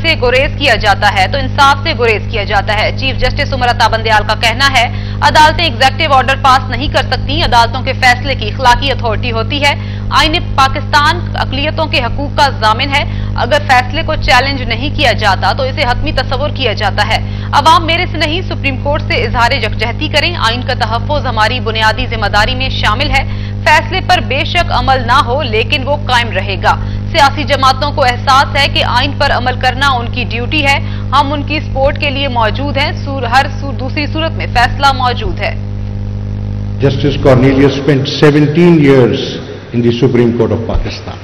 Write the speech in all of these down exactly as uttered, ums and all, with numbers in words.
سے गुरेज किया जाता है तो इंसाफ से गुरेज किया जाता है। चीफ जस्टिस उमर अता बंदयाल का कहना है, अदालतें एग्जेक्टिव ऑर्डर पास नहीं कर सकती, अदालतों के फैसले की इखलाकी अथॉरिटी होती है। आईन पाकिस्तान अकलियतों के हकूक का जामिन है। अगर फैसले को चैलेंज नहीं किया जाता तो इसे हतमी तस्वुर किया जाता है। अवाम मेरे से नहीं, सुप्रीम कोर्ट से इजहार यकजहती करें। आइन का तहफ़्फ़ुज़ हमारी बुनियादी जिम्मेदारी में शामिल है। फैसले पर बेशक अमल ना हो लेकिन वो कायम रहेगा। सियासी जमातों को एहसास है कि आइन पर अमल करना उनकी ड्यूटी है। हम उनकी सपोर्ट के लिए मौजूद हैं। सूर, हर सूर, दूसरी सूरत में फैसला मौजूद है। Justice Cornelius spent seventeen years in the Supreme Court of Pakistan.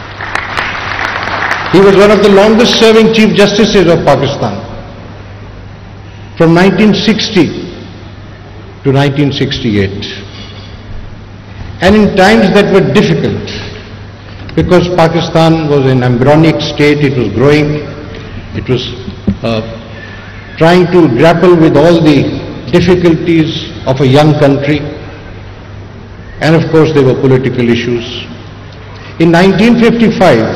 He was one of the longest serving Chief Justices of Pakistan from nineteen sixty to nineteen sixty-eight. And in times that were difficult, because Pakistan was an embryonic state, it was growing, it was uh, trying to grapple with all the difficulties of a young country, and of course there were political issues. In nineteen fifty-five,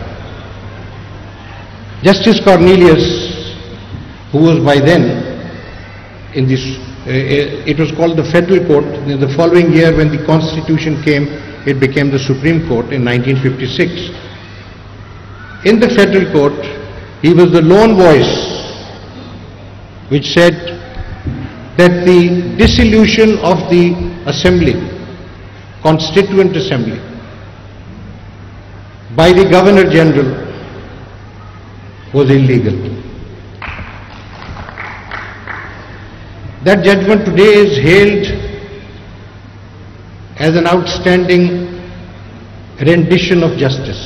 Justice Cornelius, who was by then in this, uh, it was called the Federal Court. In the following year, when the Constitution came, it became the Supreme Court in nineteen fifty-six. In the Federal Court, he was the lone voice which said that the dissolution of the Assembly, Constituent Assembly, by the Governor General was illegal. That judgment today is hailed as an outstanding rendition of justice,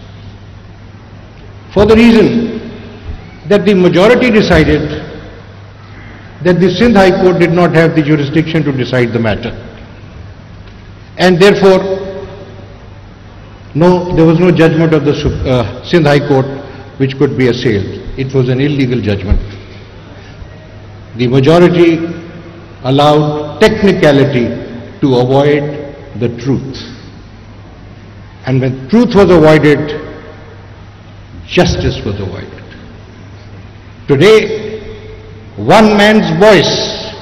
for the reason that the majority decided that the Sindh High Court did not have the jurisdiction to decide the matter, and therefore no, there was no judgment of the uh, Sindh High Court which could be assailed. It was an illegal judgment. The majority allowed technicality to avoid the truth. And when truth was avoided, justice was avoided. Today, one man's voice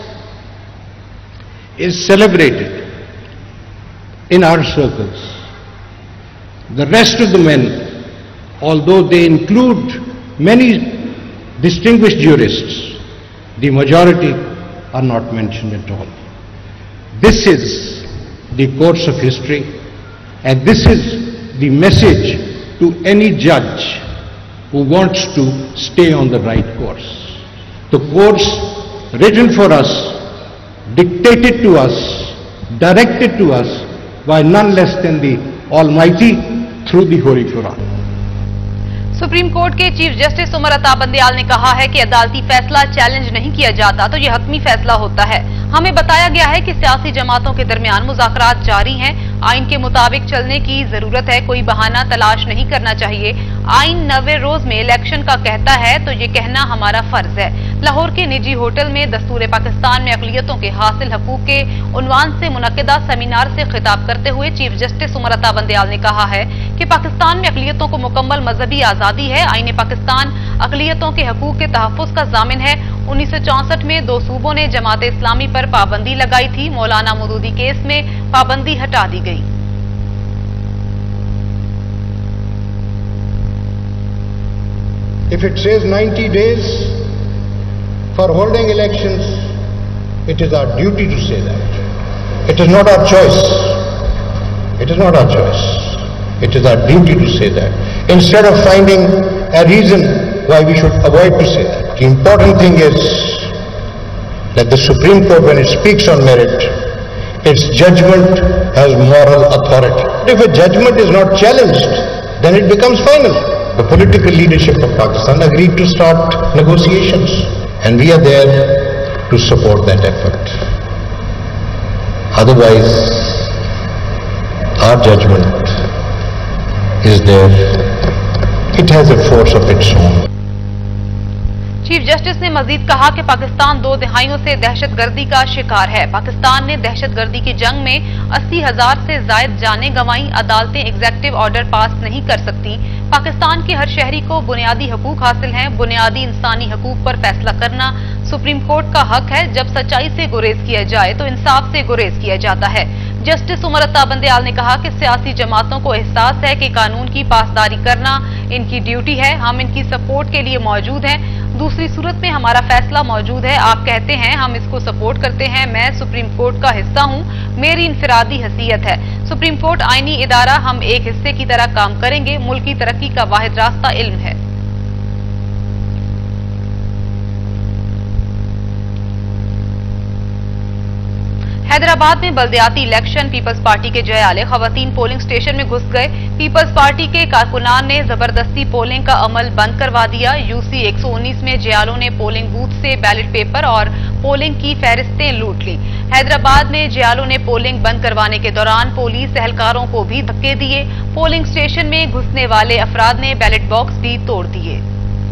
is celebrated in our circles. The rest of the men, although they include many distinguished jurists, the majority are not mentioned at all. This is the course of history, and this is the message to any judge who wants to stay on the right course. The course written for us, dictated to us, directed to us by none less than the Almighty through the Holy Quran. Supreme court के chief justice Umar Ata Bandial ने कहा है कि अदालती फैसला challenge नहीं किया जाता तो यह हतमी फैसला होता है। हमें बताया गया है कि सियासी जमातों के दरमियान मुज़ाकरात जारी हैं। आइन के मुताबिक चलने की जरूरत है, कोई बहाना तलाश नहीं करना चाहिए। आइन नवे रोज में इलेक्शन का कहता है तो ये कहना हमारा फर्ज है। लाहौर के निजी होटल में दस्तूर पाकिस्तान में अकलियतों के हासिल हकूक के उन्वान से मुनक्किदा सेमिनार से खिताब करते हुए चीफ जस्टिस उमर अता बंदयाल ने कहा है कि पाकिस्तान में अकलियतों को मुकम्मल मजहबी आजादी है। आईन पाकिस्तान अकलियतों के हकूक के तहफ़्फ़ुज़ का जामिन है। उन्नीस सौ चौंसठ में दो सूबों ने जमात इस्लामी पर पाबंदी लगाई थी। मौलाना मौदूदी केस में पाबंदी हटा दी गई। If it says ninety days for holding elections, it is our duty to say that. It is not our choice. It is not our choice. It is our duty to say that. Instead of finding a reason why we should avoid to say that. The important thing is that the Supreme Court, when it speaks on merit, its judgment has moral authority. If a judgment is not challenged, then it becomes final. The political leadership of Pakistan agreed to start negotiations, and we are there to support that effort. Otherwise, our judgment is there. It has a force of its own. Chief justice نے مزید کہا کہ پاکستان دو دہائیوں سے دہشت گردی کا شکار ہے۔ پاکستان نے دہشت گردی کی جنگ میں اسی ہزار سے زائد جانیں گنوائیں۔ عدالتیں ایگزیکٹو آرڈر پاس نہیں کر سکتی۔ پاکستان کے ہر شہری کو بنیادی حقوق حاصل ہیں۔ بنیادی انسانی حقوق پر فیصلہ کرنا سپریم کورٹ کا حق ہے۔ جب سچائی سے گریز کیا جائے تو انصاف سے گریز کیا جاتا ہے۔ جسٹس عمر عطا بندیال نے کہا کہ سیاسی جماعتوں کو احساس ہے کہ قانون کی پاسداری کرنا ان کی ڈیوٹی ہے۔ ہم ان کی سپورٹ کے لیے موجود ہیں۔ دوسری صورت میں ہمارا فیصلہ موجود ہے۔ آپ کہتے ہیں ہم اس کو سپورٹ کرتے ہیں۔ میں سپریم کورٹ کا حصہ ہوں۔ میری انفرادی حیثیت ہے۔ سپریم کورٹ آئینی ادارہ، ہم ایک حصے کی طرح کام کریں گے۔ ملکی ترقی کا واحد راستہ علم ہے۔ حیدرآباد میں بلدیاتی الیکشن پیپلز پارٹی کے جیالے خواتین پولنگ سٹیشن میں گھس گئے۔ پیپلز پارٹی کے کارکنان نے زبردستی پولنگ کا عمل بند کروا دیا۔ یو سی ایک سو انیس میں جیالوں نے پولنگ بوتھ سے بیلٹ پیپر اور پولنگ کی فہرستیں لوٹ لی۔ حیدرآباد میں جیالوں نے پولنگ بند کروانے کے دوران پولیس اہلکاروں کو بھی دھکے دیے۔ پولنگ سٹیشن میں گھسنے والے افراد نے بیلٹ باکس بھی توڑ دیے۔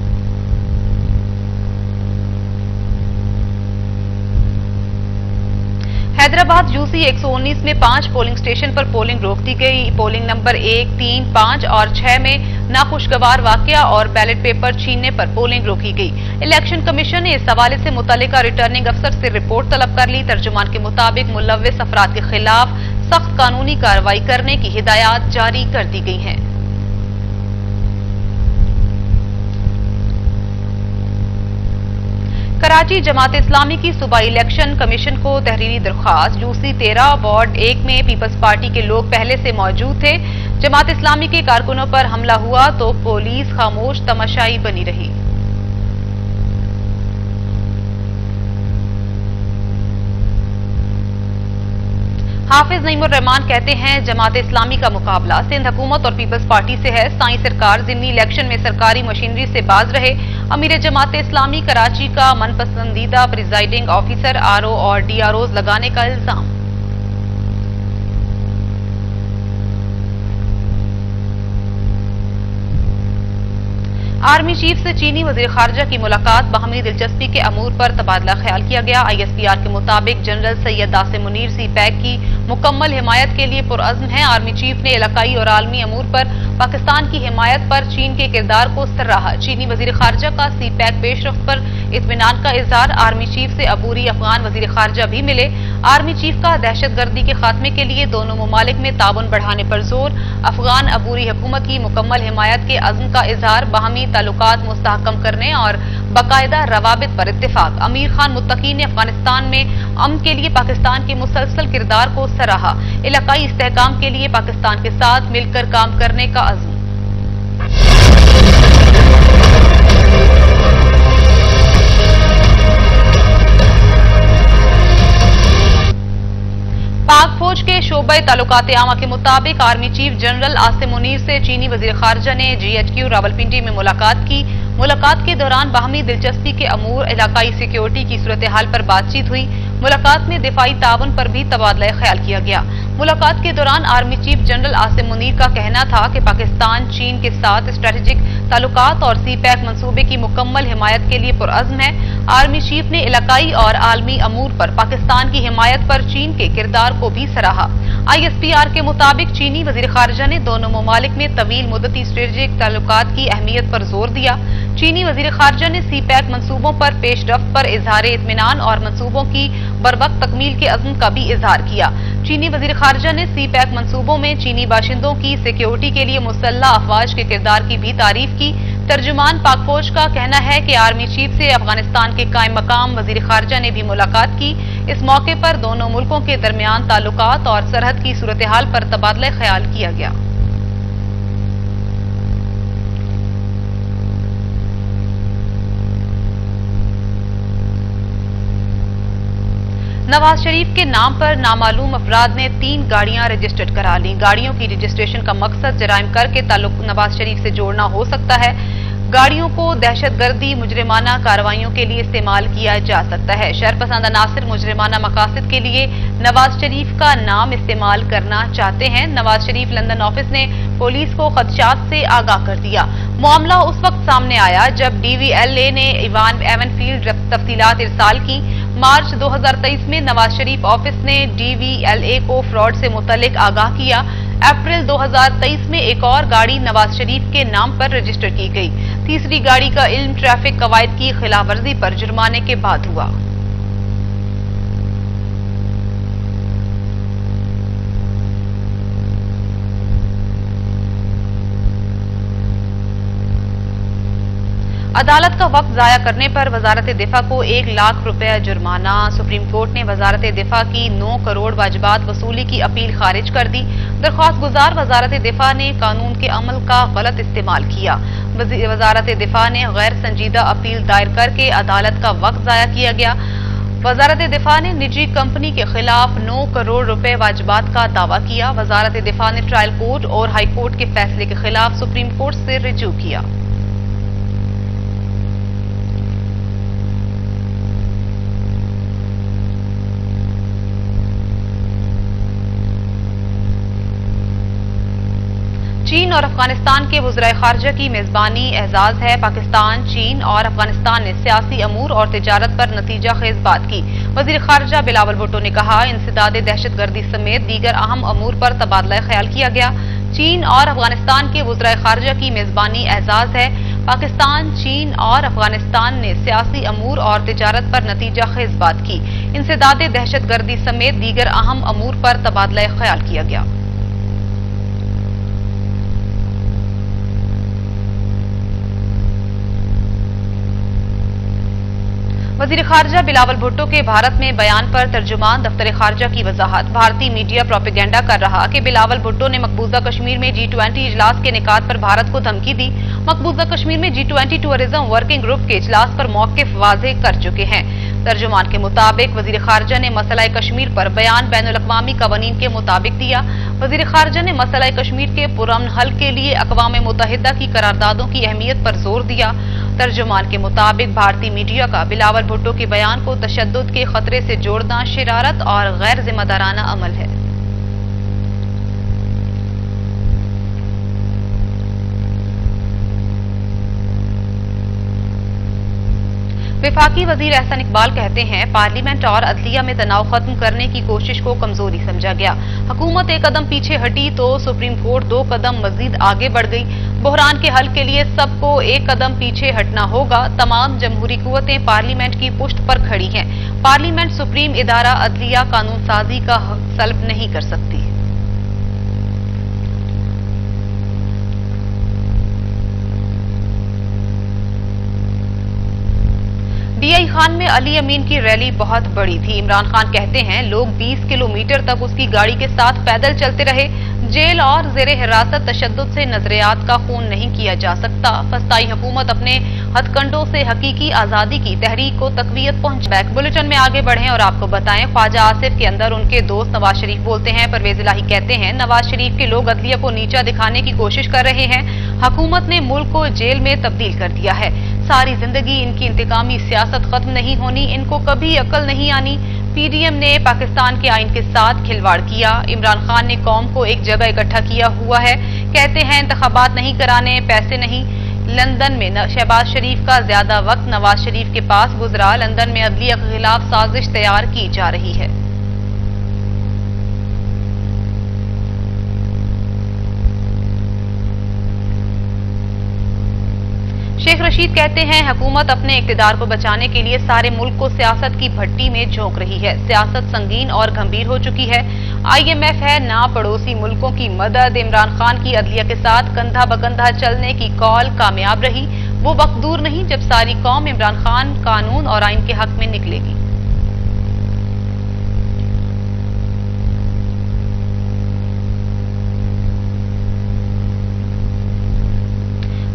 حیدرآباد یو سی ایک سو انیس میں پانچ پولنگ سٹیشن پر پولنگ روک دی گئی۔ پولنگ نمبر ایک، تین، پانچ اور چھ میں ناخوشگوار واقعہ اور بیلٹ پیپر چھیننے پر پولنگ روکی گئی۔ الیکشن کمیشن نے اس حوالے سے متعلقہ ریٹرننگ افسر سے رپورٹ طلب کر لی۔ ترجمان کے مطابق ملوث افراد کے خلاف سخت قانونی کارروائی کرنے کی ہدایات جاری کر دی گئی ہیں۔ کراچی جماعت اسلامی کی صوبائی الیکشن کمیشن کو تحریری درخواست۔ یو سی تیرہ وارڈ ایک میں پیپلز پارٹی کے لوگ پہلے سے موجود تھے۔ جماعت اسلامی کے کارکنوں پر حملہ ہوا تو پولیس خاموش تماشائی بنی رہی۔ حافظ نعیم الرحمان کہتے ہیں جماعت اسلامی کا مقابلہ سندھ حکومت اور پیپلز پارٹی سے ہے۔ سائیں سرکار ضمنی الیکشن میں سرکاری مشینری سے باز رہے۔ امیر جماعت اسلامی کراچی کا من پسندیدہ پریزائڈنگ آفیسر آر او اور ڈی آر اوز لگانے کا الزام۔ آرمی چیف سے چینی وزیر خارجہ کی ملاقات، باہمی دلچسپی کے امور پر تبادلہ خیال کیا گیا۔ آئی ایس پی آر کے مطابق general Syed Asim Munir CPEC کی مکمل حمایت کے لیے پرعزم ہیں۔ آرمی چیف نے علاقائی اور عالمی امور پر پاکستان کی حمایت پر چین کے کردار کو سراہا۔ چینی وزیر خارجہ کا سی پیک پیش رفت پر اطمینان کا اظہار۔ آرمی چیف سے عبوری افغان وزیر خارجہ بھی ملے۔ آرمی چیف کا دہشت گردی کے خاتمے کے لیے دونوں ممالک میں تعاون بڑھانے پر زور۔ افغان عبوری حکومت کی مکمل حمایت کے عزم کا اظہار۔ باہمی تعلقات مستحکم کرنے اور باقاعدہ روابط پر اتفاق۔ امیر خان متقی نے افغانستان میں امن کے لیے پاکستان کے مسلسل کردار کو سراہا۔ علاقائی استحکام کے لیے پاکستان کے ساتھ مل کر کام کرنے کا عزم۔ پاک فوج کے شعبہ تعلقات عامہ کے مطابق army chief general Asim Munir سے چینی وزیر خارجہ نے جی ایچ کیو راولپنڈی میں ملاقات کی۔ ملاقات کے دوران باہمی دلچسپی کے امور، علاقائی سیکیورٹی کی صورتحال پر بات چیت ہوئی۔ ملاقات میں دفاعی تعاون پر بھی تبادلہ خیال کیا گیا۔ ملاقات کے دوران army chief general Asim Munir کا کہنا تھا کہ پاکستان چین کے ساتھ اسٹریٹجک تعلقات اور سی پیک منصوبے کی مکمل حمایت کے لیے پرعزم ہے۔ آرمی چیف نے علاقائی اور عالمی امور پر پاکستان کی حمایت پر چین کے کردار کو بھی سراہا۔ آئی ایس پی آر کے مطابق چینی وزیر خارجہ نے دونوں ممالک میں طویل مدتی اسٹریٹجک تعلقات کی اہمیت پر زور دیا۔ چینی وزیر خارجہ نے سی پیک منصوبوں پر پیش رفت پر اظہار اطمینان اور منصوبوں کی بروقت تکمیل کے عزم کا بھی اظہار کیا۔ چینی وزیر خارجہ نے سی پیک منصوبوں میں چینی باشندوں کی سیکیورٹی کے لیے مسلح افواج کے کردار کی بھی تعریف کی۔ ترجمان پاک فوج کا کہنا ہے کہ آرمی چیف سے افغانستان کے قائم مقام وزیر خارجہ نے بھی ملاقات کی۔ اس موقع پر دونوں ملکوں کے درمیان تعلقات اور سرحد کی صورتحال پر تبادلہ خیال کیا گیا۔ نواز شریف کے نام پر نامعلوم افراد نے تین گاڑیاں رجسٹرڈ کرا لیں۔ گاڑیوں کی رجسٹریشن کا مقصد جرائم کر کے تعلق نواز شریف سے جوڑنا ہو سکتا ہے۔ गाड़ियों को दहशतगर्दी मुजरिमाना कार्रवाइयों के लिए इस्तेमाल किया जा सकता है। शरपसंद अनासिर मुजरिमाना मकासद के लिए नवाज शरीफ का नाम इस्तेमाल करना चाहते हैं। नवाज शरीफ लंदन ऑफिस ने पुलिस को खदशात से आगाह कर दिया। मामला उस वक्त सामने आया जब डी वी एल ए ने इवान एवनफील्ड तफसीलात इरसाल की। मार्च दो हजार तेईस में नवाज शरीफ ऑफिस ने डी वी एल ए को फ्रॉड से मुतल्लिक आगाह किया। अप्रैल दो हजार तेईस में एक और गाड़ी नवाज शरीफ के नाम पर रजिस्टर की गई। तीसरी गाड़ी का इल्म ट्रैफिक कवायद की खिलाफवर्जी पर जुर्माने के बाद हुआ। अदालत का वक्त जाया करने पर वजारत दिफा को एक लाख रुपए जुर्माना। सुप्रीम कोर्ट ने वजारत दिफा की नौ करोड़ वाजिबात वसूली की अपील खारिज कर दी। दरख्वास्त गुजार वजारत दिफा ने कानून के अमल का गलत इस्तेमाल किया। वजारत दिफा ने गैर संजीदा अपील दायर करके अदालत का वक्त जाया किया गया। वजारत दिफा ने निजी कंपनी के खिलाफ नौ करोड़ रुपए वाजिबात का दावा किया। वजारत दिफा ने ट्रायल कोर्ट और हाई कोर्ट के फैसले के खिलाफ सुप्रीम कोर्ट से रिजू किया। चीन और अफगानिस्तान के वज़ीर खारजा की मेजबानी एजाज है। पाकिस्तान, चीन और अफगानिस्तान ने सियासी अमूर और तिजारत पर नतीजा खेज बात की। वज़ीर खारजा बिलावल भुट्टो ने कहा, इंसदाद दहशतगर्दी समेत दीगर अहम अमूर पर तबादला ख्याल किया गया। चीन और अफगानिस्तान के वज़ीर खारजा की मेजबानी एजाज है। पाकिस्तान, चीन और अफगानिस्तान ने सियासी अमूर और तिजारत पर नतीजा खेज बात की। इंसदाद दहशतगर्दी समेत दीगर अहम अमूर पर तबादला ख्याल किया गया। वजीर खारजा बिलावल भुट्टो के भारत में बयान पर तर्जुमान दफ्तर खारजा की वजाहत। भारतीय मीडिया प्रोपेगेंडा कर रहा कि बिलावल भुट्टो ने मकबूजा कश्मीर में जी ट्वेंटी इजलास के निकात पर भारत को धमकी दी। मकबूजा कश्मीर में G twenty tourism working group के इजलास पर मौक़िफ़ वाज़ेह कर चुके हैं। तर्जुमान के मुताबिक वजीर खारजा ने मसला कश्मीर पर बयान बैनुल अक़वामी कवानीन के मुताबिक दिया। वजीर खारजा ने मसला कश्मीर के पुरअमन हल के लिए अक़वाम मुत्तहिदा की करारदादों की अहमियत पर जोर दिया। तर्जुमान के मुताबिक भारतीय मीडिया का बिलावल भुट्टो के बयान को तशद्दुद के खतरे से जोड़ना शरारत और गैर जिम्मेदाराना अमल है। वफाकी वजीर एहसन इकबाल कहते हैं, पार्लियामेंट और अदलिया में तनाव खत्म करने की कोशिश को कमजोरी समझा गया। हुकूमत एक कदम पीछे हटी तो सुप्रीम कोर्ट दो कदम मजीद आगे बढ़ गई। बहरान के हल के लिए सबको एक कदम पीछे हटना होगा। तमाम जमहूरी कुव्वतें पार्लियामेंट की पुश्त पर खड़ी हैं। पार्लियामेंट सुप्रीम इदारा अदलिया कानून साजी का हक सल्ब नहीं कर सकती। डी आई खान में अली अमीन की रैली बहुत बड़ी थी। इमरान खान कहते हैं, लोग बीस किलोमीटर तक उसकी गाड़ी के साथ पैदल चलते रहे। जेल और जेर हिरासत तशद्दुद से नजरियात का खून नहीं किया जा सकता। फस्ताई हुकूमत अपने हथकंडों से हकीकी आजादी की तहरीक को तकवीयत पहुंच। बैक बुलेटिन में आगे बढ़ें और आपको बताएं, ख्वाजा आसिफ के अंदर उनके दोस्त नवाज शरीफ बोलते हैं। परवेज इलाही कहते हैं, नवाज शरीफ के लोग अदलिया को नीचा दिखाने की कोशिश कर रहे हैं। हुकूमत ने मुल्क को जेल में तब्दील कर दिया है। सारी जिंदगी इनकी इंतकामी सियासत खत्म नहीं होनी, इनको कभी अकल नहीं आनी। पीडीएम ने पाकिस्तान के आइन के साथ खिलवाड़ किया। इमरान खान ने कौम को एक जगह इकट्ठा किया हुआ है। कहते हैं इंतखाबात नहीं कराने, पैसे नहीं। लंदन में शहबाज शरीफ का ज्यादा वक्त नवाज शरीफ के पास गुजरा। लंदन में अदलिया के खिलाफ साजिश तैयार की जा रही है। शेख रशीद कहते हैं, हुकूमत अपने इक़्तिदार को बचाने के लिए सारे मुल्क को सियासत की भट्टी में झोंक रही है। सियासत संगीन और गंभीर हो चुकी है। आई एम एफ है ना पड़ोसी मुल्कों की मदद। इमरान खान की अदलिया के साथ कंधा बकंधा चलने की कॉल कामयाब रही। वो वक्त दूर नहीं जब सारी कौम इमरान खान कानून और आइन के हक में निकलेगी।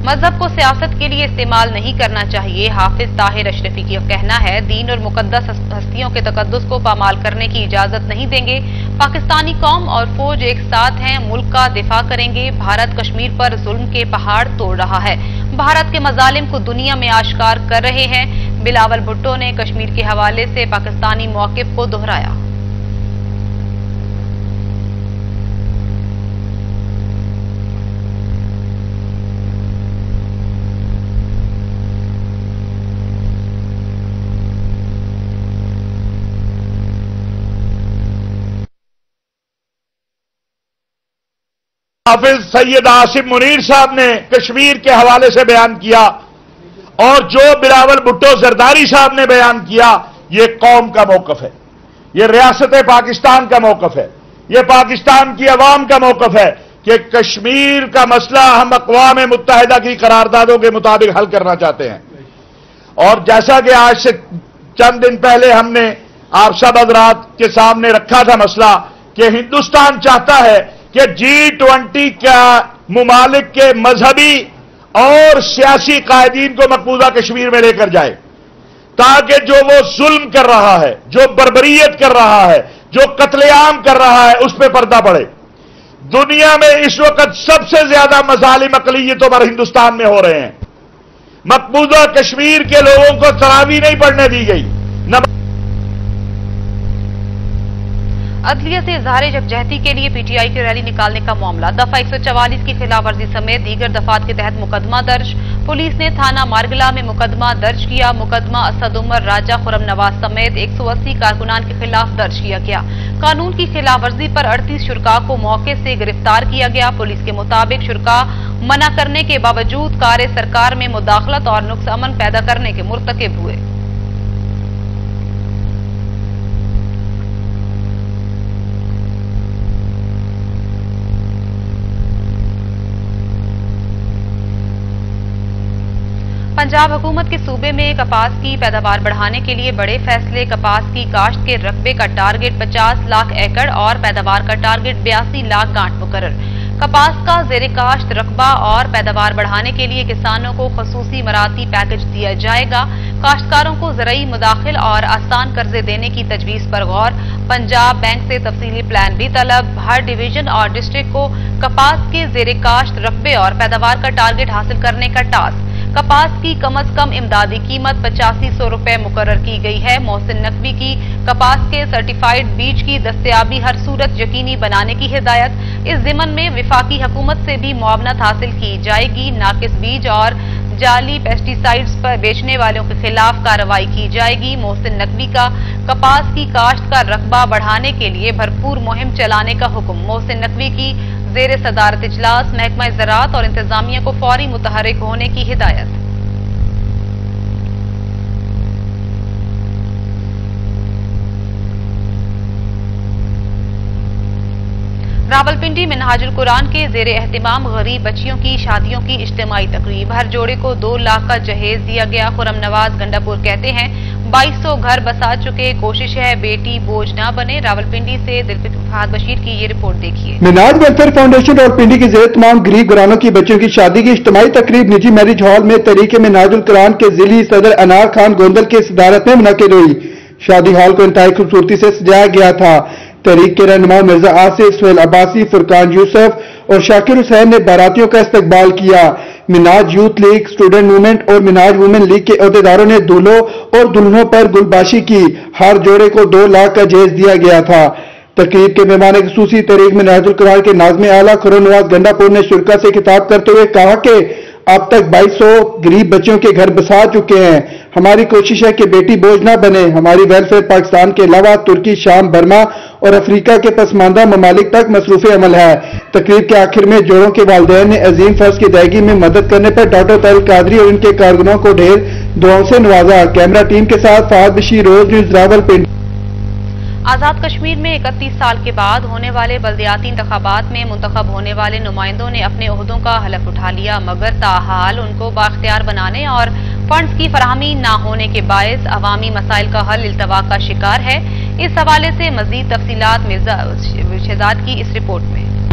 مذہب کو سیاست کے لیے استعمال نہیں کرنا چاہیے، حافظ طاہر اشرفی کا کہنا ہے۔ دین اور مقدس ہستیوں کے تقدس کو پامال کرنے کی اجازت نہیں دیں گے۔ پاکستانی قوم اور فوج ایک ساتھ ہیں، ملک کا دفاع کریں گے۔ بھارت کشمیر پر ظلم کے پہاڑ توڑ رہا ہے، بھارت کے مظالم کو دنیا میں آشکار کر رہے ہیں۔ بلاول بھٹو نے کشمیر کے حوالے سے پاکستانی موقف کو دہرایا۔ حافظ سید عاصم منیر صاحب نے کشمیر کے حوالے سے بیان کیا اور جو بلاول بھٹو زرداری صاحب نے بیان کیا، یہ قوم کا موقف ہے، یہ ریاست پاکستان کا موقف ہے، یہ پاکستان کی عوام کا موقف ہے کہ کشمیر کا مسئلہ ہم اقوام متحدہ کی قراردادوں کے مطابق حل کرنا چاہتے ہیں۔ اور جیسا کہ آج سے چند دن پہلے ہم نے آپ سب حضرات کے سامنے رکھا تھا مسئلہ کہ ہندوستان چاہتا ہے کہ جی ٹوینٹی کا ممالک کے مذہبی اور سیاسی قائدین کو مقبوضہ کشمیر میں لے کر جائے، تاکہ جو وہ ظلم کر رہا ہے، جو بربریت کر رہا ہے، جو قتل عام کر رہا ہے، اس پہ پردہ پڑے۔ دنیا میں اس وقت سب سے زیادہ مظالم اقلیتوں پر ہندوستان میں ہو رہے ہیں۔ مقبوضہ کشمیر کے لوگوں کو تراویح نہیں پڑھنے دی گئی۔ عدلیہ سے اظہار یکجہتی کے لیے پی ٹی آئی کی ریلی نکالنے کا معاملہ، دفعہ ایک سو چوالیس کی خلاف ورزی سمیت دیگر دفعات کے تحت مقدمہ درج۔ پولیس نے تھانہ مارگلہ میں مقدمہ درج کیا۔ مقدمہ اسد عمر، راجہ خرم نواز سمیت ایک سو اسی کارکنان کے خلاف درج کیا گیا۔ قانون کی خلاف ورزی پر اڑتیس شرکاء کو موقع سے گرفتار کیا گیا۔ پولیس کے مطابق شرکاء منع کرنے کے باوجود کار سرکار میں مداخلت اور نقص امن پیدا کرنے کے مرتکب ہوئے۔ پنجاب حکومت کے صوبے میں کپاس کی پیداوار بڑھانے کے لیے بڑے فیصلے۔ کپاس کی کاشت کے رقبے کا ٹارگٹ پچاس لاکھ ایکڑ اور پیداوار کا ٹارگٹ بیاسی لاکھ گانٹ مقرر۔ کپاس کا زیر کاشت رقبہ اور پیداوار بڑھانے کے لیے کسانوں کو خصوصی مراعاتی پیکج دیا جائے گا۔ کاشتکاروں کو زرعی مداخل اور آسان قرضے دینے کی تجویز پر غور۔ پنجاب بینک سے تفصیلی پلان بھی طلب۔ ہر ڈویژن اور ڈسٹرکٹ کو کپاس کے زیر کاشت رقبے اور پیداوار کا ٹارگٹ حاصل کرنے کا ٹاسک۔ کپاس کی کم از کم امدادی قیمت پچاسی سو روپے مقرر کی گئی ہے۔ محسن نقوی کی کپاس کے سرٹیفائیڈ بیج کی دستیابی ہر صورت یقینی بنانے کی ہدایت۔ اس ضمن میں وفاقی حکومت سے بھی معاونت حاصل کی جائے گی۔ ناقص بیج اور جعلی پیسٹی سائیڈز پر بیچنے والوں کے خلاف کارروائی کی جائے گی۔ محسن نقوی کا کپاس کی کاشت کا رقبہ بڑھانے کے لیے بھرپور مہم چلانے کا حکم۔ محسن نقوی کی زیر صدارت اجلاس محکمہ زراعت اور انتظامیہ کو فوری متحرک ہونے کی ہدایت۔ راولپنڈی منہاج القرآن کے زیر اہتمام غریب بچیوں کی شادیوں کی اجتماعی تقریب۔ ہر جوڑے کو دو لاکھ کا جہیز دیا گیا۔ خرم نواز گنڈاپور کہتے ہیں بائیس سو گھر بسا چکے، کوشش ہے بیٹی بوجھ نہ بنے۔ راولپنڈی سے دلپت فہد بشیر کی یہ رپورٹ دیکھیے۔ منہاج ویلفیئر فاؤنڈیشن راولپنڈی کے زیر تمام غریب گھرانوں کی بچیوں کی شادی کی اجتماعی تقریب نجی میرج ہال میں تحریک منہاج القرآن کے ضلعی صدر انار خان گوندل کی صدارت میں منعقد ہوئی۔ شادی ہال کو انتہائی خوبصورتی سے سجایا گیا تھا۔ تحریک کے رہنما مرزا آصف، سہیل عباسی، فرقان یوسف اور شاکر حسین نے باراتیوں کا استقبال کیا۔ Minhaj youth league, student movement اور منہاج وومن لیگ کے عہدیداروں نے دولہوں اور دلہنوں پر گلباشی کی۔ ہر جوڑے کو دو لاکھ کا جہیز دیا گیا تھا۔ تقریب کے مہمان خصوصی تحریک منہاج القرآن کے ناظم اعلیٰ خرم نواز گنڈاپور نے شرکا سے خطاب کرتے ہوئے کہا کہ اب تک بائیس سو غریب بچوں کے گھر بسا چکے ہیں۔ ہماری کوشش ہے کہ بیٹی بوجھ نہ بنے۔ ہماری ویلفیئر پاکستان کے علاوہ ترکی، شام، برما اور افریقہ کے پسماندہ ممالک تک مصروف عمل ہے۔ تقریب کے آخر میں جوڑوں کے والدین نے عظیم فرض کی ادائیگی میں مدد کرنے پر ڈاکٹر طارق قادری اور ان کے کارکنوں کو ڈھیر دعاؤں سے نوازا۔ کیمرہ ٹیم کے ساتھ فہد بشیر، روز نیوز راولپنڈی۔ آزاد کشمیر میں اکتیس سال کے بعد ہونے والے بلدیاتی انتخابات میں منتخب ہونے والے نمائندوں نے اپنے عہدوں کا حلف اٹھا لیا، مگر تاحال ان کو بااختیار بنانے اور فنڈز کی فراہمی نہ ہونے کے باعث عوامی مسائل کا حل التوا کا شکار ہے۔ اس حوالے سے مزید تفصیلات مرزا شہزاد کی اس رپورٹ میں۔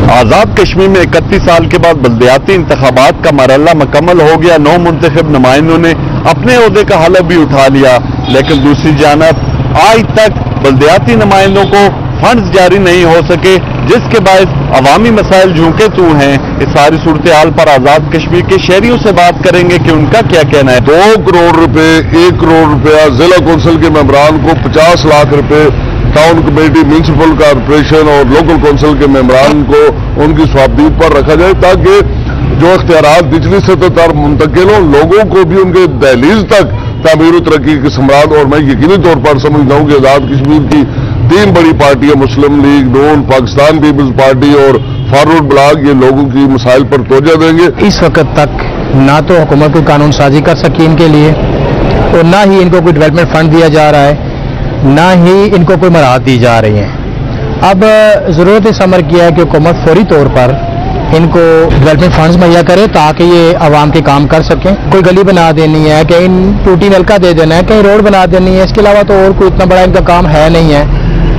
آزاد کشمیر میں اکتیس سال کے بعد بلدیاتی انتخابات کا مرحلہ مکمل ہو گیا. نو منتخب نمائندوں نے اپنے عہدے کا حلف بھی اٹھا لیا، لیکن دوسری جانب آج تک بلدیاتی نمائندوں کو فنڈز جاری نہیں ہو سکے، جس کے باعث عوامی مسائل جھونکے تو ہیں. اس ساری صورتحال پر آزاد کشمیر کے شہریوں سے بات کریں گے کہ ان کا کیا کہنا ہے. دو کروڑ روپے ایک کروڑ روپیہ ضلع کونسل کے ممبران کو پچاس لاکھ روپے ٹاؤن کمیٹی، میونسپل کارپوریشن اور لوکل کونسل کے ممبران کو ان کی صوابدید پر رکھا جائے تاکہ جو اختیارات نچلی سطح پر منتقل ہوں، لوگوں کو بھی ان کے دہلیز تک تعمیر و ترقی کے ثمرات. اور میں یقینی طور پر سمجھتا ہوں کہ آزاد کشمیر کی تین بڑی پارٹیاں، مسلم لیگ، نون، پاکستان پیپلز پارٹی اور فارورڈ بلاک، یہ لوگوں کی مسائل پر توجہ دیں گے. اس وقت تک نہ تو حکومت کو قانون سازی کر سکی ان کے لیے، اور نہ ہی ان کو کوئی ڈیولپمنٹ فنڈ دیا جا رہا ہے، نہ ہی ان کو کوئی مراحت دی جا رہی ہیں. اب ضرورت اس امر کی ہے کہ حکومت فوری طور پر ان کو ڈیولپمنٹ فنڈز مہیا کرے تاکہ یہ عوام کے کام کر سکیں. کوئی گلی بنا دینی ہے، کہیں ٹوٹی نلکا دے دینا ہے، کہیں روڈ بنا دینی ہے، اس کے علاوہ تو اور کوئی اتنا بڑا ان کا کام ہے نہیں ہے.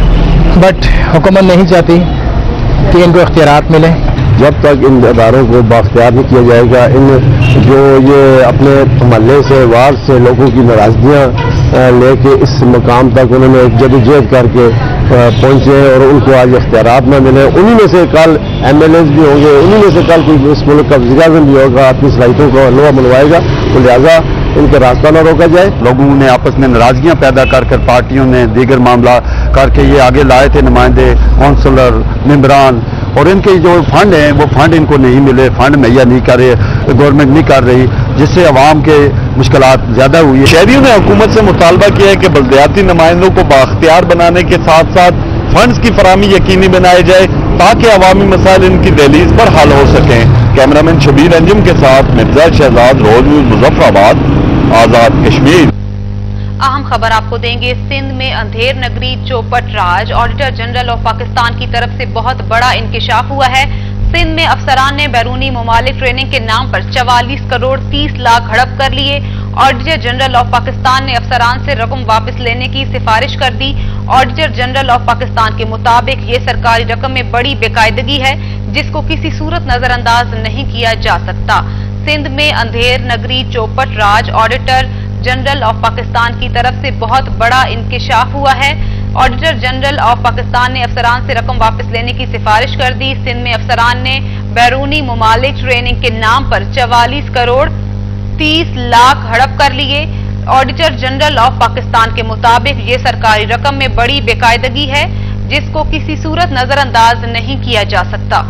بٹ حکومت نہیں چاہتی کہ ان کو اختیارات ملیں. جب تک ان اداروں کو بااختیار نہیں کیا جائے گا، ان جو یہ اپنے محلے سے، وارڈ سے لوگوں کی ناراضگیاں لے کے اس مقام تک انہوں نے جدوجہد کر کے پہنچے اور ان کو آج اختیارات نہ ملے، انہی میں سے کل ایم ایل ایز بھی ہوں گے، انہی میں سے کل کوئی اس ملک کا وزیر اعظم بھی ہوگا، اپنی صلاحیتوں کو لوہا منوائے گا. تو لہٰذا ان کا راستہ نہ روکا جائے. لوگوں نے آپس میں ناراضگیاں پیدا کر کر پارٹیوں نے دیگر معاملہ کر کے یہ آگے لائے تھے نمائندے، کونسلر، ممبران، اور ان کے جو فنڈ ہیں وہ فنڈ ان کو نہیں ملے، فنڈ مہیا نہیں کر رہے، گورنمنٹ نہیں کر رہی، جس سے عوام کے مشکلات زیادہ ہوئی. شہریوں نے حکومت سے مطالبہ کیا ہے کہ بلدیاتی نمائندوں کو بااختیار بنانے کے ساتھ ساتھ فنڈز کی فراہمی یقینی بنائی جائے تاکہ عوامی مسائل ان کی دہلیز پر حل ہو سکیں. کیمرامین شبیر انجم کے ساتھ مرزا شہزاد، روز نیوز، مظفر آباد، آزاد کشمیر. اہم خبر آپ کو دیں گے. سندھ میں اندھیر نگری چوپٹ راج آڈیٹر جنرل آف پاکستان کی طرف سے بہت بڑا انکشاف ہوا ہے. سندھ میں افسران نے بیرونی ممالک ٹریننگ کے نام پر چوالیس کروڑ تیس لاکھ ہڑپ کر لیے. آڈیٹر جنرل آف پاکستان نے افسران سے رقم واپس لینے کی سفارش کر دی. آڈیٹر جنرل آف پاکستان کے مطابق یہ سرکاری رقم میں بڑی بے قاعدگی ہے جس کو کسی صورت نظر انداز نہیں کیا جا سکتا. سندھ میں اندھیر نگری چوپٹ راج آڈیٹر جنرل آف پاکستان کی طرف سے بہت بڑا انکشاف ہوا ہے. آڈیٹر جنرل آف پاکستان نے افسران سے رقم واپس لینے کی سفارش کر دی. سندھ میں افسران نے بیرونی ممالک ٹریننگ کے نام پر چوالیس کروڑ تیس لاکھ ہڑپ کر لیے. آڈیٹر جنرل آف پاکستان کے مطابق یہ سرکاری رقم میں بڑی بے قاعدگی ہے جس کو کسی صورت نظر انداز نہیں کیا جا سکتا.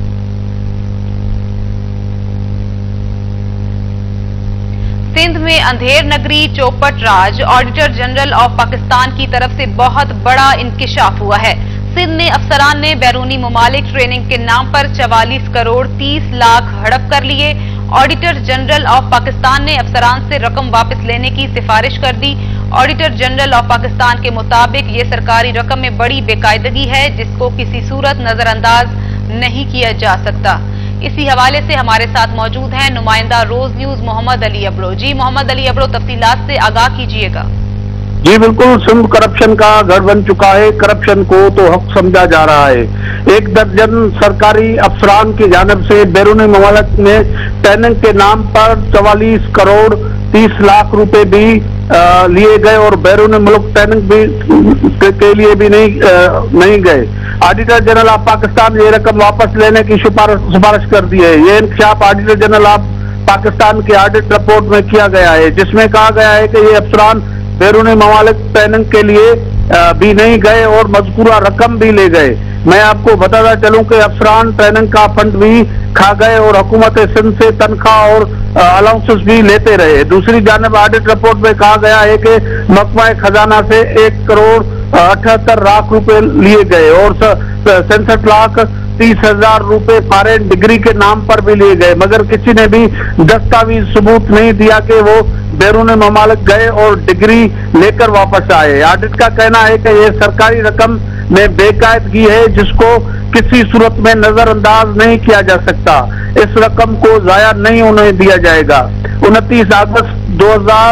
سندھ میں اندھیر نگری چوپٹ راج آڈیٹر جنرل آف پاکستان کی طرف سے بہت بڑا انکشاف ہوا ہے. سندھ میں افسران نے بیرونی ممالک ٹریننگ کے نام پر چوالیس کروڑ تیس لاکھ ہڑپ کر لیے. آڈیٹر جنرل آف پاکستان نے افسران سے رقم واپس لینے کی سفارش کر دی. آڈیٹر جنرل آف پاکستان کے مطابق یہ سرکاری رقم میں بڑی بے قاعدگی ہے جس کو کسی صورت نظر انداز نہیں کیا جا سکتا. اسی حوالے سے ہمارے ساتھ موجود ہیں نمائندہ روز نیوز محمد علی ابڑو. جی محمد علی ابڑو، تفصیلات سے آگاہ کیجیے گا. جی بالکل، سندھ کرپشن کا گھر بن چکا ہے. کرپشن کو تو حق سمجھا جا رہا ہے. ایک درجن سرکاری افسران کی جانب سے بیرون ممالک میں ٹریننگ کے نام پر چوالیس کروڑ تیس لاکھ روپے بھی لیے گئے اور بیرون ملک ٹریننگ بھی کے لیے بھی نہیں نہیں گئے. آڈیٹر جنرل آف پاکستان نے یہ رقم واپس لینے کی سفارش کر دی ہے. یہ انکشاف آڈیٹر جنرل آف پاکستان کے آڈٹ رپورٹ میں کیا گیا ہے جس میں کہا گیا ہے کہ یہ افسران بیرون ممالک ٹریننگ کے لیے بھی نہیں گئے اور مذکورہ رقم بھی لے گئے. میں آپ کو بتاتا چلوں کہ افسران ٹریننگ کا فنڈ بھی کھا گئے اور حکومت سندھ سے تنخواہ اور الاؤنسز بھی لیتے رہے. دوسری جانب آڈٹ رپورٹ میں کہا گیا ہے کہ محکمہ خزانہ سے ایک کروڑ اٹھہتر لاکھ روپے لیے گئے اور سینسٹھ لاکھ تیس ہزار روپے فارن ڈگری کے نام پر بھی لیے گئے، مگر کسی نے بھی دستاویز ثبوت نہیں دیا کہ وہ بیرون ممالک گئے اور ڈگری لے کر واپس آئے. آڈٹ کا کہنا ہے کہ یہ سرکاری رقم میں بے قاعدگی ہے جس کو کسی صورت میں نظر انداز نہیں کیا جا سکتا. اس رقم کو ضائع نہیں ہونے دیا جائے گا. انتیس اگست دو ہزار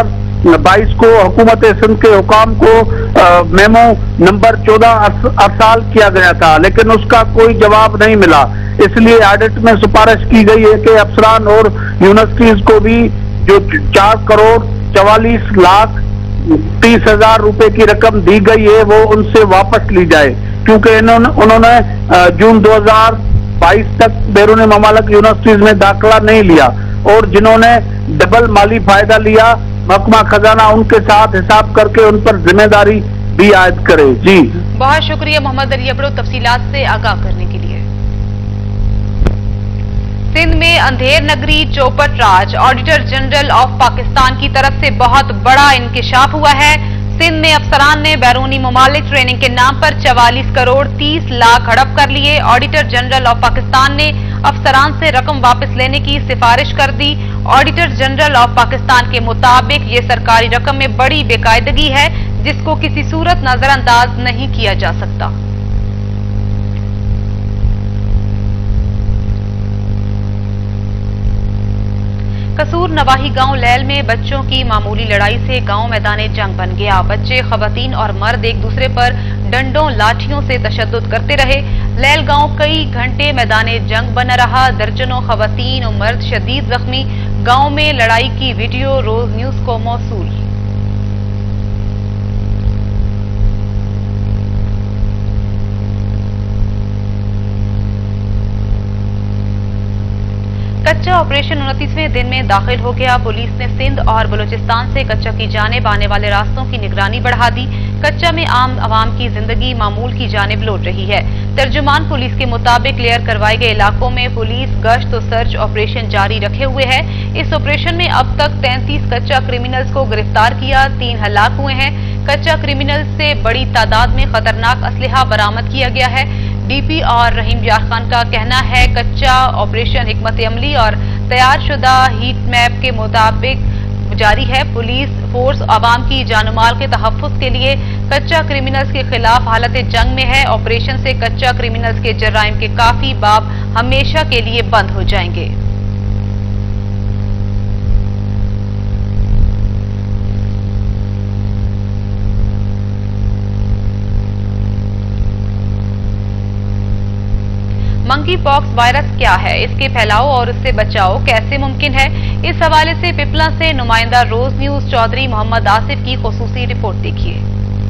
बाईस को हुकूमत सिंध के हुकाम को मेमो नंबर चौदह अरसाल किया गया था, लेकिन उसका कोई जवाब नहीं मिला। इसलिए ऑडिट में सिफारिश की गई है कि अफसरान और यूनिवर्सिटीज को भी जो चार करोड़ चवालीस लाख तीस हजार रुपए की रकम दी गई है वो उनसे वापस ली जाए, क्योंकि इन्होंने उन्होंने जून दो हजार बाईस तक बैरून ममालिक यूनिवर्सिटीज में दाखिला नहीं लिया, और जिन्होंने डबल माली फायदा लिया महकमा खजाना उनके साथ हिसाब करके उन पर जिम्मेदारी भी आयद करे। जी बहुत शुक्रिया मोहम्मद अली अबड़ो तफसीलात से आगाह करने के लिए। सिंध में अंधेर नगरी चौपट राज ऑडिटर जनरल ऑफ पाकिस्तान की तरफ से बहुत बड़ा इंकिशाफ हुआ है। सिंध में अफसरान ने बैरूनी ममालिक ट्रेनिंग के नाम पर चवालीस करोड़ तीस लाख हड़प कर लिए। ऑडिटर जनरल ऑफ पाकिस्तान ने अफसरान से रकम वापस लेने की सिफारिश कर दी। ऑडिटर जनरल ऑफ पाकिस्तान के मुताबिक ये सरकारी रकम में बड़ी बेकायदगी है जिसको किसी सूरत नजरअंदाज नहीं किया जा सकता। कसूर नवाही गांव लैल में बच्चों की मामूली लड़ाई से गांव मैदाने जंग बन गया। बच्चे, खवातीन और मर्द एक दूसरे पर डंडों लाठियों से तशद्दुद करते रहे। लैल गांव कई घंटे मैदाने जंग बना रहा। दर्जनों खवातीन और मर्द शदीद जख्मी। गांव में लड़ाई की वीडियो रोज न्यूज को मौसूल। कच्चा ऑपरेशन उनतीसवें दिन में दाखिल हो गया। पुलिस ने सिंध और बलूचिस्तान से कच्चा की जानिब आने वाले रास्तों की निगरानी बढ़ा दी। कच्चा में आम आवाम की जिंदगी मामूल की जानिब लौट रही है। तर्जुमान पुलिस के मुताबिक क्लियर करवाए गए इलाकों में पुलिस गश्त और सर्च ऑपरेशन जारी रखे हुए है। इस ऑपरेशन में अब तक तैंतीस कच्चा क्रिमिनल्स को गिरफ्तार किया, तीन हलाक हुए हैं। कच्चा क्रिमिनल्स से बड़ी तादाद में खतरनाक असलहा बरामद किया गया है। डीपी और रहीम यार खान का कहना है कच्चा ऑपरेशन हिकमत अमली और तैयार शुदा हीट मैप के मुताबिक जारी है। पुलिस फोर्स आवाम की जानमाल के तहफ्फुज के लिए कच्चा क्रिमिनल्स के खिलाफ हालत जंग में है। ऑपरेशन से कच्चा क्रिमिनल्स के जराइम के काफी बाब हमेशा के लिए बंद हो जाएंगे। मंकी पॉक्स वायरस क्या है, इसके फैलाव और उससे बचाव कैसे मुमकिन है, इस हवाले से पिपला से नुमाइंदा रोज न्यूज चौधरी मोहम्मद आसिफ की खुसूसी रिपोर्ट देखिए।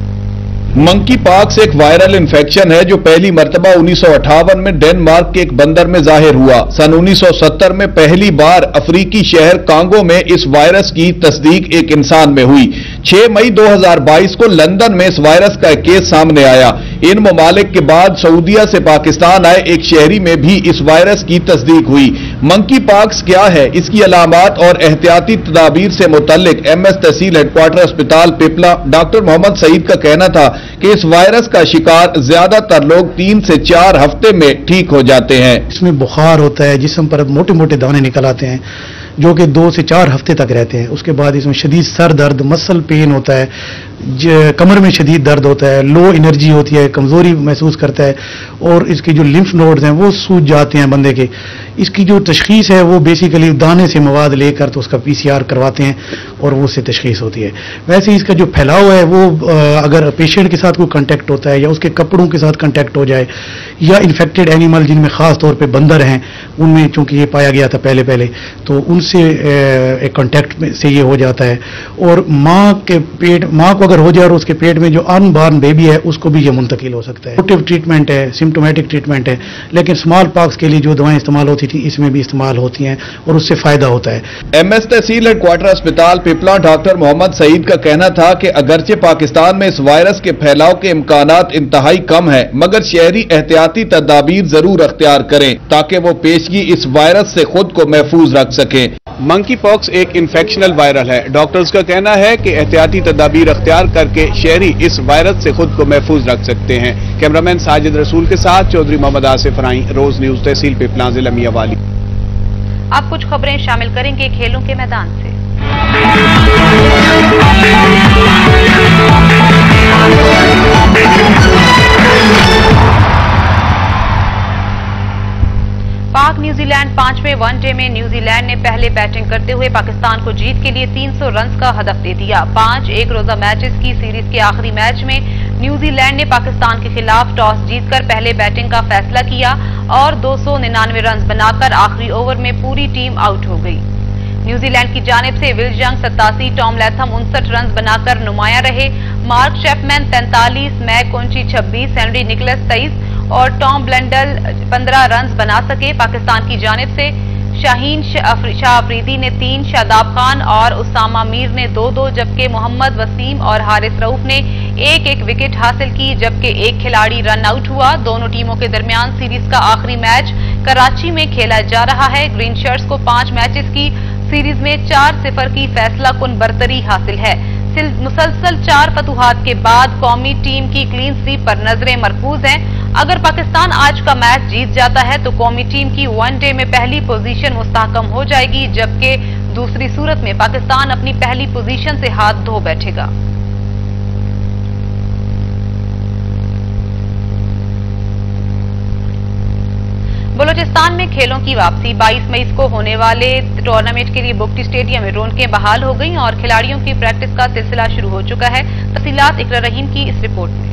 मंकी पॉक्स एक वायरल इन्फेक्शन है जो पहली मर्तबा उन्नीस सौ अट्ठावन में डेनमार्क के एक बंदर में जाहिर हुआ। सन उन्नीस सौ सत्तर में पहली बार अफ्रीकी शहर कांगो में इस वायरस की तस्दीक एक इंसान में हुई। छह मई दो हजार बाईस को लंदन में इस वायरस का एक केस सामने आया। इन ममालिक के बाद सऊदीया से पाकिस्तान आए एक शहरी में भी इस वायरस की तस्दीक हुई। मंकी पॉक्स क्या है, इसकी अलामात और एहतियाती तदाबीर से मुतल्लिक एम एस तहसील हेडक्वार्टर अस्पताल पिपला डॉक्टर मोहम्मद सईद का कहना था कि इस वायरस का शिकार ज्यादातर लोग तीन से चार हफ्ते में ठीक हो जाते हैं। इसमें बुखार होता है, जिस्म पर मोटे मोटे दाने निकल आते हैं जो कि दो से चार हफ्ते तक रहते हैं। उसके बाद इसमें शदीद सर दर्द, मसल पेन होता है, कमर में शदीद दर्द होता है, लो एनर्जी होती है, कमजोरी महसूस करता है और इसके जो लिम्फ नोड्स हैं वो सूज जाते हैं बंदे के। इसकी जो तशखीस है वो बेसिकली दाने से मवाद लेकर तो उसका पीसीआर करवाते हैं और वो उससे तशखीस होती है। वैसे इसका जो फैलाव है वो अगर पेशेंट के साथ कोई कांटेक्ट होता है या उसके कपड़ों के साथ कांटेक्ट हो जाए या इन्फेक्टेड एनिमल जिनमें खास तौर पर बंदर हैं उनमें चूंकि ये पाया गया था पहले पहले तो उनसे एक कांटेक्ट से ये हो जाता है। और माँ के पेट माँ को अगर हो जाए और उसके पेट में जो अनबॉर्न बेबी है उसको भी ये मुंतकिल हो सकता है। प्रोटेक्टिव ट्रीटमेंट है, सिम्टोमेटिक ट्रीटमेंट है, लेकिन स्मॉल पॉक्स के लिए जो दवाएं इस्तेमाल होती थी इसमें भी इस्तेमाल होती हैं और उससे फायदा होता है। एम एस तहसील हेडक्वार्टर अस्पताल पिपला डॉक्टर मोहम्मद सईद का कहना था कि अगरचे पाकिस्तान में इस वायरस के फैलाव के इम्कानात इंतहाई कम है, मगर शहरी एहतियाती तदाबीर जरूर अख्तियार करें ताकि वो पेशगी इस वायरस से खुद को महफूज रख सकें। मंकी पॉक्स एक इन्फेक्शनल वायरल है। डॉक्टर्स का कहना है कि एहतियाती तदाबीर अख्तियार करके शहरी इस वायरस से खुद को महफूज रख सकते हैं। कैमरामैन साजिद रसूल के साथ चौधरी मोहम्मद आसिफ राई, रोज न्यूज, तहसील पिपला, जिला मियावाली। अब कुछ खबरें शामिल करेंगे खेलों के मैदान से। पाक न्यूजीलैंड पांचवें वनडे में न्यूजीलैंड لینڈ نے پہلے بیٹنگ کرتے ہوئے پاکستان کو جیت کے لیے تین سو رنز کا ہدف دے دیا۔ پانچ ایک روزہ میچز کی سیریز کے آخری میچ میں نیوزی لینڈ نے پاکستان کے خلاف ٹاس جیت کر پہلے بیٹنگ کا فیصلہ کیا اور دو سو ننانوے رنز بنا کر آخری اوور میں پوری ٹیم آؤٹ ہو گئی۔ نیوزی لینڈ کی جانب سے ول جنگ ستاسی، ٹام لیتھم انسٹھ رنز بنا کر نمایاں رہے۔ مارک شیفمین تینتالیس، میک کونچی چھبیس، ہینری نکلس تیئیس اور ٹام بلنڈل پندرہ رنز بنا سکے۔ پاکستان کی جانب سے شاہین شاہ افریدی نے تین، شاداب خان اور اسامہ میر نے دو دو، جبکہ محمد وسیم اور حارث رؤف نے ایک ایک وکٹ حاصل کی، جبکہ ایک کھلاڑی رن آؤٹ ہوا۔ دونوں ٹیموں کے درمیان سیریز کا آخری میچ کراچی میں کھیلا جا رہا ہے۔ گرین شرٹس کو پانچ میچز کی سیریز میں چار صفر کی فیصلہ کن برتری حاصل ہے۔ مسلسل چار فتوحات کے بعد قومی ٹیم کی کلین سویپ پر نظریں مرکوز ہیں۔ اگر پاکستان آج کا میچ جیت جاتا ہے تو قومی ٹیم کی ون ڈے میں پہلی پوزیشن مستحکم ہو جائے گی، جبکہ دوسری صورت میں پاکستان اپنی پہلی پوزیشن سے ہاتھ دھو بیٹھے گا۔ بلوچستان میں کھیلوں کی واپسی، بائیس مئی کو ہونے والے ٹورنامنٹ کے لیے بگٹی اسٹیڈیم میں رونقیں بحال ہو گئیں اور کھلاڑیوں کی پریکٹس کا سلسلہ شروع ہو چکا ہے۔ تفصیلات اقرا رحیم کی اس رپورٹ میں۔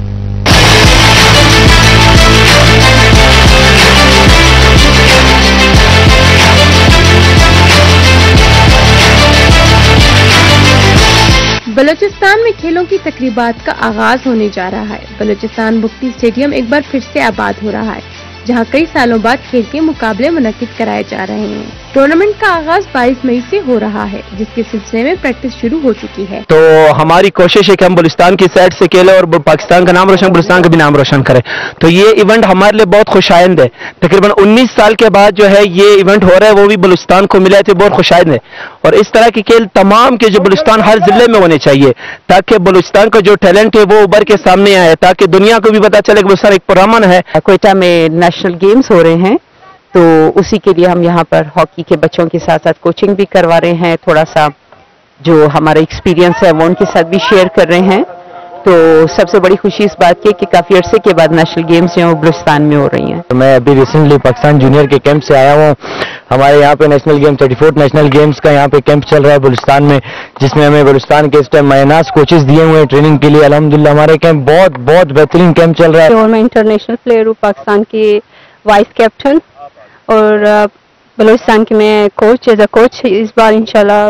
بلوچستان میں کھیلوں کی تقریبات کا آغاز ہونے جا رہا ہے۔ بلوچستان بگٹی اسٹیڈیم ایک بار پھر سے آباد ہو رہا ہے، جہاں کئی سالوں بعد کھیل کے مقابلے منعقد کرائے جا رہے ہیں۔ ٹورنامنٹ کا آغاز بائیس مئی سے ہو رہا ہے، جس کے سلسلے میں پریکٹس شروع ہو چکی ہے۔ تو ہماری کوشش ہے کہ ہم بلوچستان کی سائڈ سے کھیلیں اور پاکستان کا نام روشن، بلوچستان کا بھی نام روشن کریں۔ تو یہ ایونٹ ہمارے لیے بہت خوش آئند ہے۔ تقریباً انیس سال کے بعد جو ہے یہ ایونٹ ہو رہا ہے، وہ بھی بلوچستان کو ملا ہے، بہت خوش آئند ہے۔ اور اس طرح کے کھیل تمام کے جو بلوچستان ہر ضلع میں ہونے چاہیے، تاکہ بلوچستان کا جو ٹیلنٹ ہے وہ ابھر کے سامنے آئے، تاکہ دنیا کو بھی پتا چلے کہ بلوچستان ایک پرامن ہے۔ کوئٹہ میں نیشنل گیمز ہو رہے ہیں، تو اسی کے لیے ہم یہاں پر ہاکی کے بچوں کے ساتھ ساتھ کوچنگ بھی کروا رہے ہیں، تھوڑا سا جو ہمارا ایکسپیرینس ہے وہ ان کے ساتھ بھی شیئر کر رہے ہیں۔ تو سب سے بڑی خوشی اس بات کی کہ کافی عرصے کے بعد نیشنل گیمز جو ہیں وہ بلوچستان میں ہو رہی ہیں۔ میں ابھی ریسنٹلی پاکستان جونیئر کے کیمپ سے آیا ہوں۔ ہمارے یہاں پہ national game thirty fourth national games کا یہاں پہ کیمپ چل رہا ہے بلوچستان میں، جس میں ہمیں بلوچستان کے اس ٹائم میناس کوچز دیے ہوئے ہیں ٹریننگ کے لیے۔ الحمدللہ ہمارے کیمپ بہت بہت بہترین کیمپ چل رہا ہے۔ اور میں انٹرنیشنل پلیئر ہوں، پاکستان کی وائس کیپٹن، اور بلوچستان کی میں کوچ ایز اے کوچ اس بار انشاءاللہ۔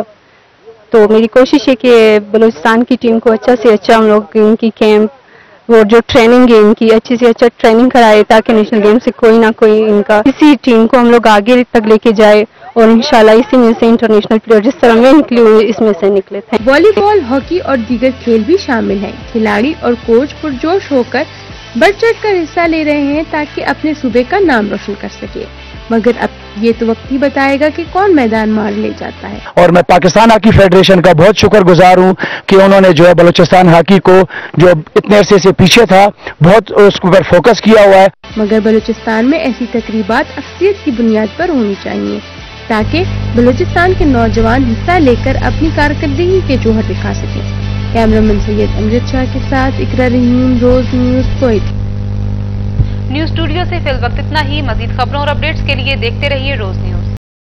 تو میری کوشش ہے کہ بلوچستان کی ٹیم کو اچھا سے اچھا ہم لوگ ان کی کیمپ وہ جو ٹریننگ ہے ان کی اچھی سے اچھا ٹریننگ کرائے، تاکہ نیشنل گیم سے کوئی نہ کوئی ان کا اسی ٹیم کو ہم لوگ آگے تک لے کے جائے، اور انشاءاللہ اسی میں سے انٹرنیشنل پلیئر جس طرح میں نکلی ہوئی اس میں سے نکلے تھے۔ والی بال، ہاکی اور دیگر کھیل بھی شامل ہیں۔ کھلاڑی اور کوچ پرجوش ہو کر بڑھ چڑھ کر حصہ لے رہے ہیں تاکہ اپنے صوبے کا نام روشن کر سکے، مگر اب یہ تو وقت ہی بتائے گا کہ کون میدان مار لے جاتا ہے۔ اور میں پاکستان ہاکی فیڈریشن کا بہت شکر گزار ہوں کہ انہوں نے جو ہے بلوچستان ہاکی کو جو اتنے عرصے سے پیچھے تھا بہت اس پر فوکس کیا ہوا ہے۔ مگر بلوچستان میں ایسی تقریبات اکثریت کی بنیاد پر ہونی چاہیے تاکہ بلوچستان کے نوجوان حصہ لے کر اپنی کارکردگی کے جوہر دکھا سکیں۔ کیمرامین سید امجد شاہ کے ساتھ Iqra Rahim, Roze news, Quetta. News studio سے فی الوقت اتنا ہی۔ مزید خبروں اور اپڈیٹس کے لیے دیکھتے رہیے روز نیوز۔